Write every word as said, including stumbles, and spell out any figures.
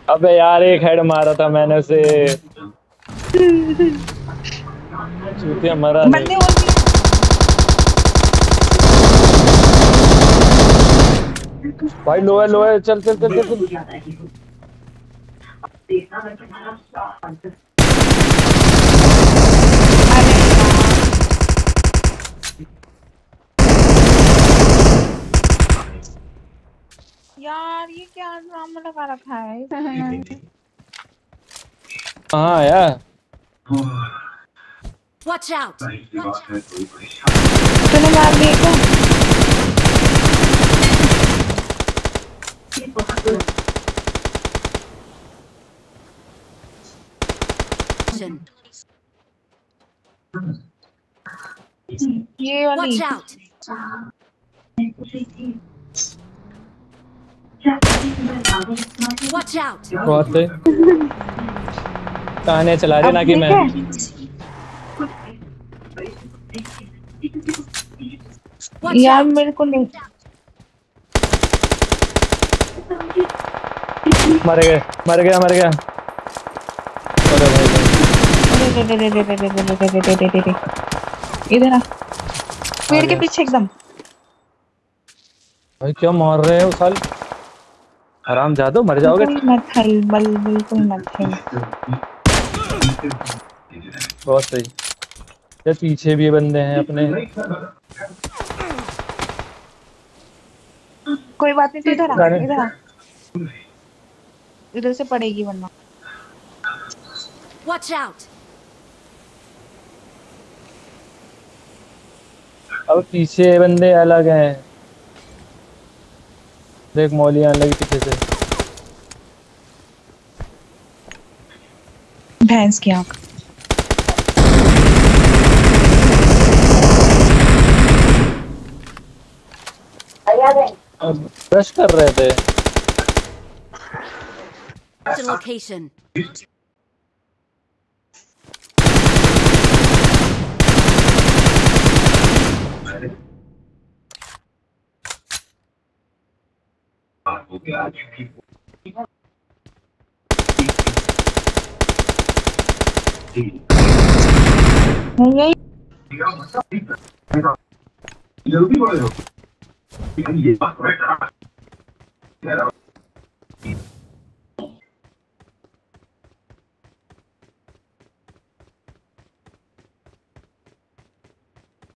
अबे यार एक हेड मारा था मैंने उसे। चूतिया मरा बंदे नहीं। और भी भाई लो है लो है, चल चल चल चल चल। यार, ये क्या ड्रामा लगा रखा है। कहाँ आया? Watch out! तूने मार दिया क्या? ये वाली Watch out! Watch out! बहुत सही। कहानी चला रही अब ना कि ठीक मैं। है। Watch यार out! मेरे को नहीं। मर गए मर गया मर गया। अरे भाई भाई। अरे रे रे रे रे रे रे रे रे रे रे रे रे। इधर आ, आ पेड़ के गया। पीछे एकदम। भाई क्या मार रहे हो साल? आराम जादू मर जाओगे। कोई मत हिल, बल बिल्कुल मत हिल। बहुत सही। ये पीछे भी बंदे हैं अपने। कोई बात नहीं, तू इधर आ, अरे इधर आ। इधर से पड़ेगी वरना। Watch out! अब पीछे बंदे अलग हैं। देख मौली आने लगी पीछे से। भैंस की आंख। अब रश कर रहे थे। The location. नहीं जल्दी बढ़ो।